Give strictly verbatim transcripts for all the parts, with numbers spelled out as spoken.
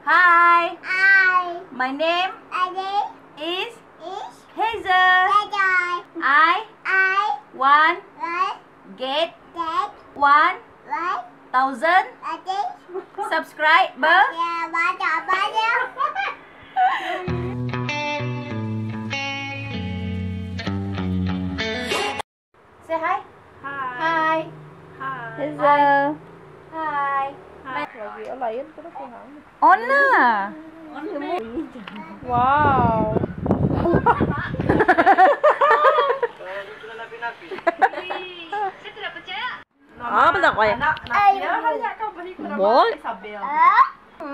Hi. I. My name I. is Is. Hazel. I. I I. want Right. get That. one Right. thousand I think. subscriber. Yeah, ba ba ba nha. Say hi. Hi. Hi. Hi. Hazel. Hi. Lagi ở lain ko na po ha. On na. Wow. Ah, benar kau ya? Ay. Ya, hanya kau balik ke Boy. rumah Isabel. Ah.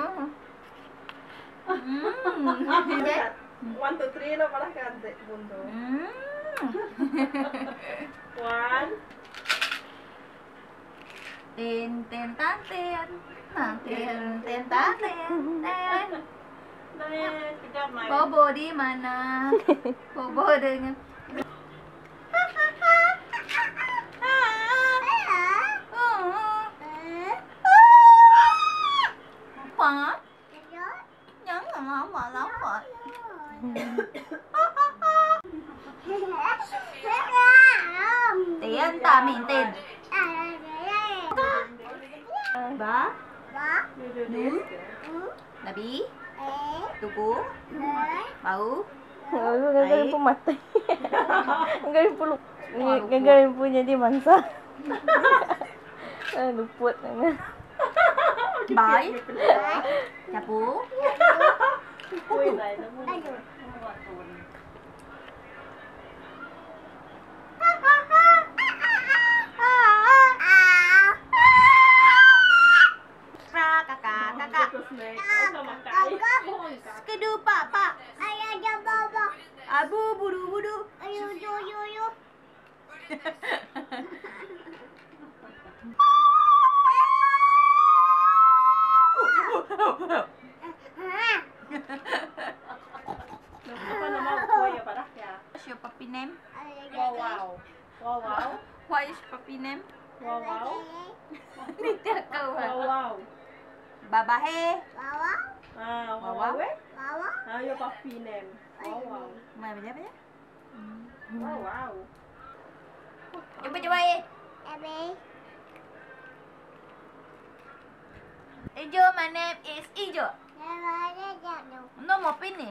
One, two, three na pala kante mundo. One. Tin tin tan tin. Tan tin tin tan tin. Tin. Dahil, kejap main. Bobo di mana? Bobo dengan Apa? Jangan lama-lama. Tiền ta mình tiền. Ba. Nu. Nabi. Tuku. Bau. Gagaling po matay. Ang galing po lup. Ang galing po niya di mansa. Ay, lupot na nga. Bye. Chapu. Uy, dahil na mo. Kakak, kakak. Skedu pak, pak. Abu budu budu. Apa nama kuya parah ya? What's your puppy name? Wow, wow. Wow, wow. What is puppy name? Wow, wow. Tidak kau. Wow, wow. Baba he. Ah, wow, wow. Ah, your puppy name. Wow, wow. Mày bây giờ bây giờ. Wow, wow. Cuba cuba ye. Ijo, my name is Ijo. No more finish.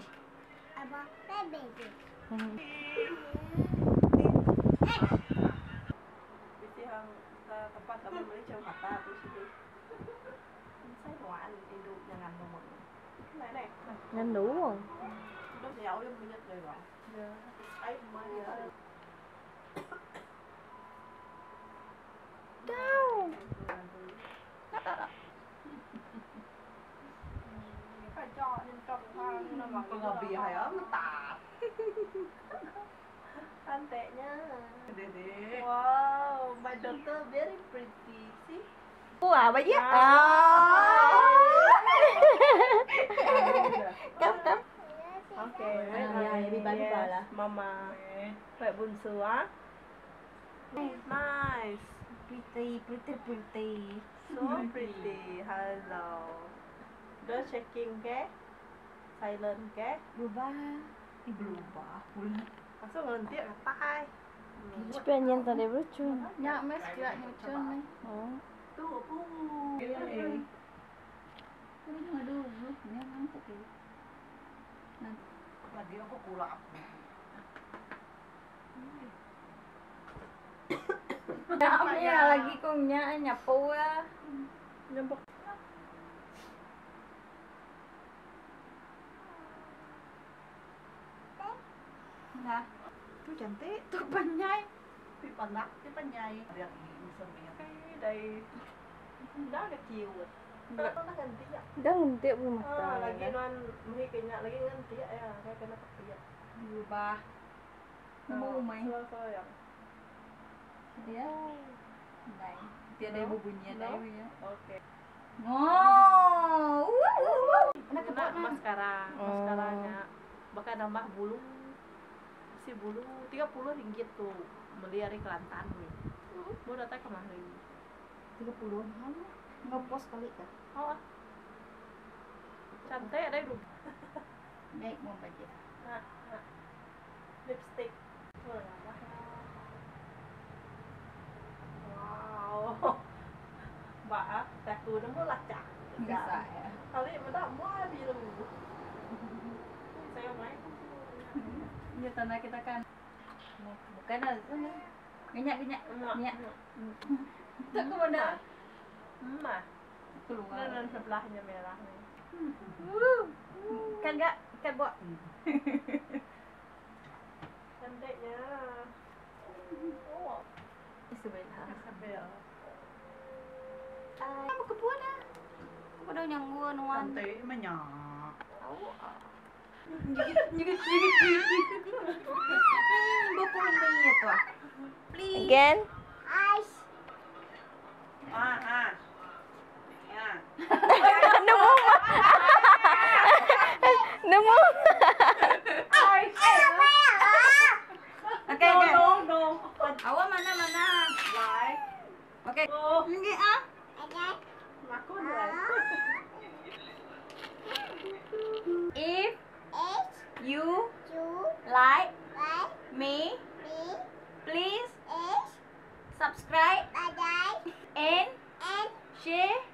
Bisa hang sa tempat kami beli jam kata tu sini. Saya bawa ăn đi đủ jangan nomor. Này này. Ngăn đủ không? Nó dẻo lên bây giờ rồi rồi. Giờ ấy mà giờ. Đâu? Phải cho nên trong khoang nó mà con ngọc bì hay ấm tạt. Ăn tệ nhá. Wow, my daughter very pretty. See? Wah, bây giờ. Cắm cắm. Okay. Ah, ya, biba, biba lah. Mama. Vậy bunso á. Nice. Pretty, pretty, pretty. So pretty. Hello. Just checking ke? Silent ke? Berubah. Ih, berubah. Masuk nanti kata ai. Supaya nyentuh dia lucu. Nyak mes kira nyucun nih. Oh. Tuh, bu. Ini aduh, ini ngantuk ya. Nanti Lagi aku kulap. Nyaknya lagi kong nyak nyapu ya. Nyempok. Nah, tuh cantik, tuh penyai. Phi panak, cái penyai. Lihat ini đây. Đó là chiều rồi. Nó nó ganti ya. Dah ngentik belum Ah, matang. lagi non mhi kenya lagi ganti ya. Kayak kena tapi ya. Berubah. Mau main. Selesai ya. Dia. Này, dia ada ibu bunyi ada ibunya. Oke. Oh. Nah, maskara, maskaranya. Bahkan nambah bulu. Si bulu tiga puluh ringgit tuh. Beli dari Kelantan nih. Mau datang kemari. tiga puluh mahal. Ngepost kali kan? Oh. Cantik ada dulu. Baik mau baca. Nah, nah. Lipstick. Wah, wow. Mbak, taku nemu lacak. Bisa ya. Kali mana mau biru. Saya main. Ya tanda kita kan. Bukan ada sana. Genyak genyak. Genyak. Tak ke mana? Mah. Keluar. Dan sebelahnya merah nih. Kan enggak? Kan buat. Cantiknya. Oh. Isabella. Isabel. Ah, apa kebuan ah? Apa dah yang gua nuan? Cantik banyak. Tahu ah. Jigit jigit jigit jigit. dua puluh menit tu ah. Please. Again? Ice. Ah, ah. Ya. Nemu. Nemu. Okey No, okey. no, no. Awak mana mana? Like. Okey. Oh. Okey ah. Ada. Aku like. If H. you U. like Y. me, B. please H. subscribe Badai. and N. share